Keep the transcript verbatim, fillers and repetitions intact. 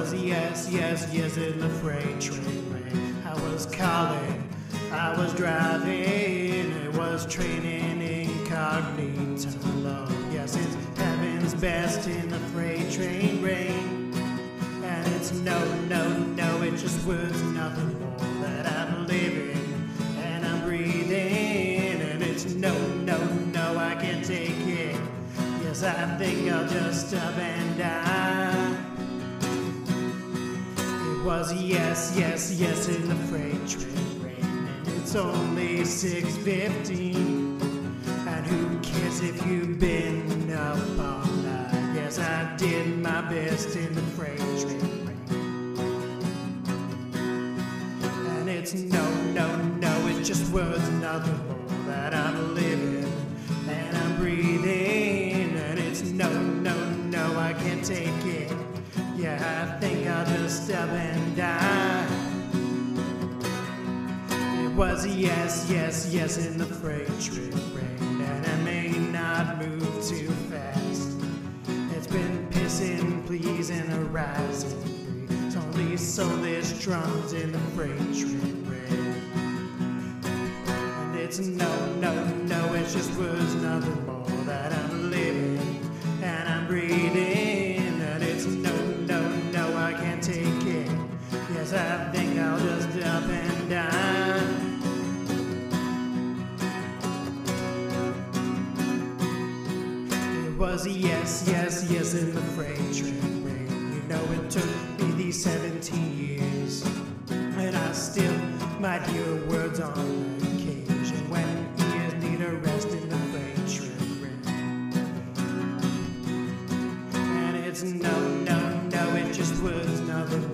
was yes, yes, yes in the freight train rain. I was calling, I was driving, it was training incognito. Love, yes, it's heaven's best in the freight train rain. And it's no, no, no, it just was nothing more that I'm living and I'm breathing. And it's no, no, no, I can't take it. Yes, I think I'll just stop and die. It was yes, yes, yes in the freight train rain. And it's only six fifteen. And who cares if you've been up all night? Yes, I did my best in the freight train rain. And it's no, no, no, it just was nothing more that I'm living and I'm breathing. And it's no, no, no, I can't take it. Yeah, I think I'll just stop and die. It was yes, yes, yes in the freight train rain. And I may not move too fast. It's been pissing, please, and a rising breeze. Only soulless drums in the freight train rain. And it's no, no, no, it just was nothing more that I'm living and I'm breathing. And it's no, no, no, I can't take it. Yes, I think I'll just up and die. It was yes, yes, yes in the freight train rain. You know it took me these seventeen years, and I still might hear words on occasion when ears need a rest in the freight train rain. And it's no, no, no, it just was nothing